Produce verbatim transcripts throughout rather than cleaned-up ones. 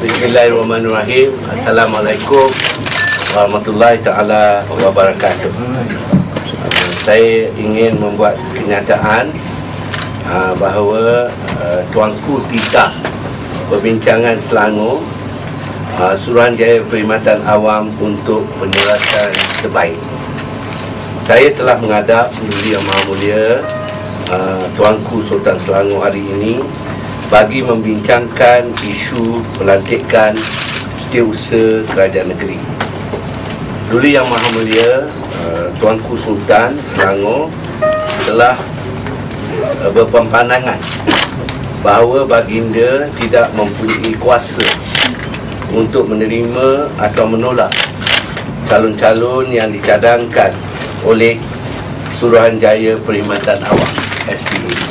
Bismillahirrahmanirrahim. Assalamualaikum warahmatullahi taala wabarakatuh. Uh, saya ingin membuat kenyataan uh, bahawa uh, Tuanku titah perbincangan Selangor uh, Suruhanjaya Perkhidmatan Awam untuk penyelesaian terbaik. Saya telah menghadap Duli Yang Maha Mulia uh, Tuanku Sultan Selangor hari ini bagi membincangkan isu pelantikan Setiausaha Kerajaan Negeri. Duli Yang Maha Mulia uh, Tuanku Sultan Selangor telah uh, berpandangan bahawa baginda tidak mempunyai kuasa untuk menerima atau menolak calon-calon yang dicadangkan oleh Suruhanjaya Perkhidmatan Awam S P A.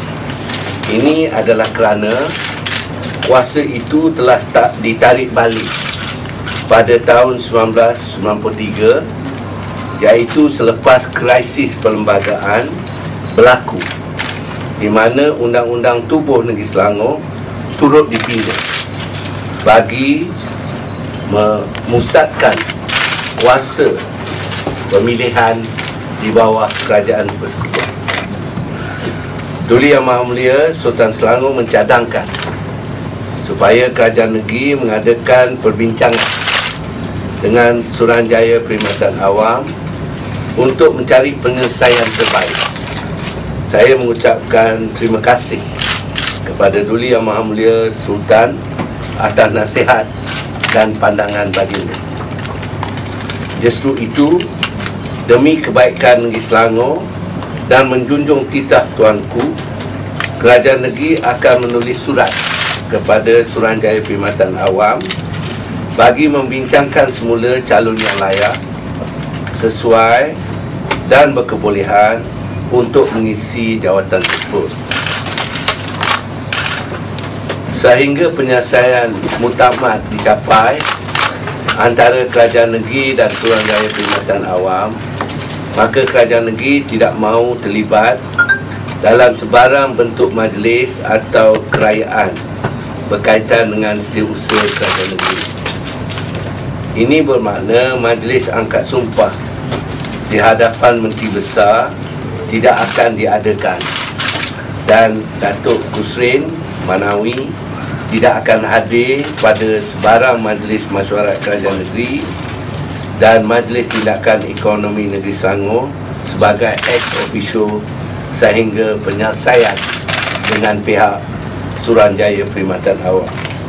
Ini adalah kerana kuasa itu telah tak ditarik balik pada tahun sembilan belas sembilan puluh tiga, iaitu selepas krisis perlembagaan berlaku, di mana Undang-Undang Tubuh Negeri Selangor turut dipindah bagi memusatkan kuasa pemilihan di bawah kerajaan persekutuan. Duli Yang Maha Mulia Sultan Selangor mencadangkan supaya kerajaan negeri mengadakan perbincangan dengan Suruhanjaya Perkhidmatan Awam untuk mencari penyelesaian terbaik. Saya mengucapkan terima kasih kepada Duli Yang Maha Mulia Sultan atas nasihat dan pandangan baginda. Justru itu, demi kebaikan negeri Selangor dan menjunjung titah Tuanku, kerajaan negeri akan menulis surat kepada Suruhanjaya Perkhidmatan Awam bagi membincangkan semula calon yang layak, sesuai dan berkebolehan untuk mengisi jawatan tersebut, sehingga penyelesaian muktamad dicapai antara kerajaan negeri dan Suruhanjaya Perkhidmatan Awam. Maka kerajaan negeri tidak mahu terlibat dalam sebarang bentuk majlis atau kerajaan berkaitan dengan setiausaha kerajaan negeri. Ini bermakna majlis angkat sumpah di hadapan Menteri Besar tidak akan diadakan, dan Datuk Kusrin Manawi tidak akan hadir pada sebarang majlis mesyuarat kerajaan negeri dan Majlis Tindakan Ekonomi Negeri Selangor sebagai ex officio sehingga penyelesaian dengan pihak Suruhanjaya Perkhidmatan Awam.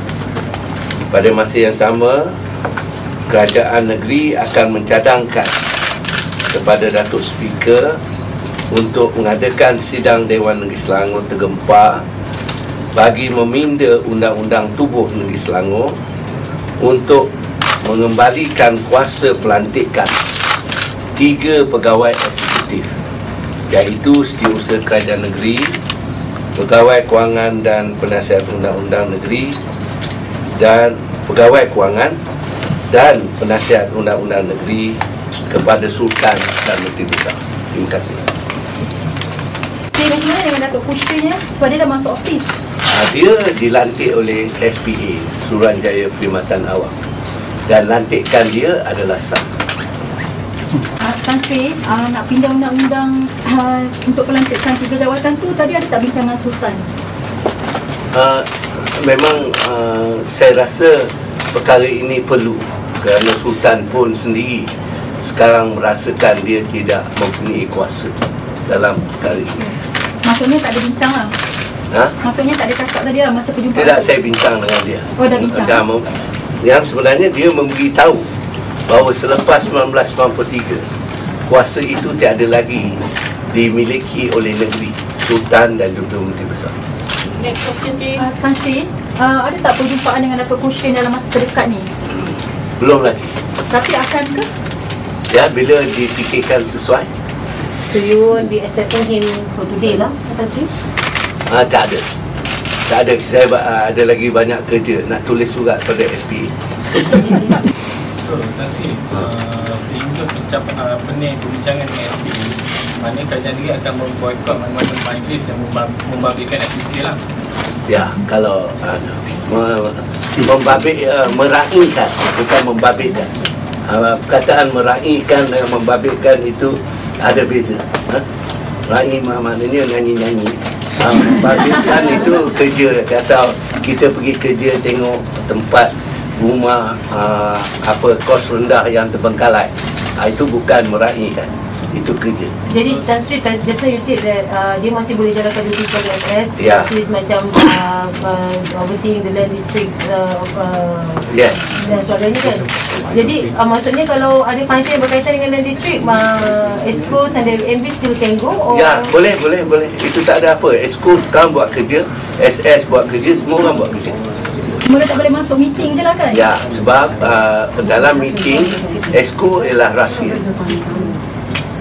Pada masa yang sama, kerajaan negeri akan mencadangkan kepada Datuk Speaker untuk mengadakan sidang Dewan Negeri Selangor tergempar bagi meminda Undang-Undang Tubuh Negeri Selangor untuk mengembalikan kuasa pelantikan tiga pegawai eksekutif, iaitu Setiausaha Kerajaan Negeri, Pegawai Kewangan dan Penasihat Undang-Undang Negeri, dan Pegawai Kewangan dan Penasihat Undang-Undang Negeri kepada Sultan dan Menteri Besar. Terima kasih. Jadi macam mana dengan Datuk Kusrin ya? Sebab dia dah masuk ofis. Dia dilantik oleh S P A, Suruhanjaya Perkhidmatan Awam, dan lantikan dia adalah sah. Uh, Tan Sri, uh, nak pindah undang-undang uh, untuk pelantikan tiga jawatan tu, tadi ada tak bincangan Sultan? Uh, memang uh, saya rasa perkara ini perlu, kerana Sultan pun sendiri sekarang merasakan dia tidak mempunyai kuasa dalam perkara ini. Maksudnya tak ada bincang lah? Ha? Maksudnya tak ada cakap tadi lah masa perjumpaan? Tidak, saya bincang dengan dia. Oh, dah bincang? Dah, yang sebenarnya dia memberitahu bahawa selepas sembilan belas sembilan puluh tiga, kuasa itu tiada lagi dimiliki oleh negeri, Sultan dan juga Menteri Besar. Next question please. Uh, Tan Sri, uh, ada tak perjumpaan dengan Datuk Kusrin dalam masa terdekat ni? Belum lagi. Tapi akan ke? Ya, bila difikirkan sesuai. So you won't be accepting him for today lah, Tan Sri? Ah, tak ada. Tak ada. Saya uh, ada lagi banyak kerja nak tulis surat pada S P A. So, nanti uh, sehingga pencapaian uh, pening perbincangan dengan S P A, mana kerajaan negeri akan memboikot mana-mana majlis yang membabitkan aktiviti lah. Ya, kalau uh, me, membabit, uh, meraihkan, bukan membabitkan. Uh, perkataan meraihkan dengan membabitkan itu ada beza. Ha? Raih maknanya nyanyi-nyanyi. Uh, membabitkan itu kerja. Kata kita pergi kerja tengok tempat rumah uh, apa kos rendah yang terbengkalai. Uh, itu bukan meraihkan. Itu kerja. Jadi Tan Sri, just now you said that uh, dia masih boleh jalankan duty sebagai S S, Yeah. which is macam uh, uh, overseeing the land districts uh, of uh, Yes. dan sebagainya kan. Jadi uh, maksudnya kalau ada function yang berkaitan dengan land district, uh, EXCO and the M B still can go? Or Ya, boleh, boleh, boleh. Itu tak ada apa. Exco sekarang buat kerja, S S buat kerja, semua orang buat kerja. Cuma dia tak boleh masuk meeting je lah kan? Ya, sebab uh, dalam meeting, Exco ialah rahsia.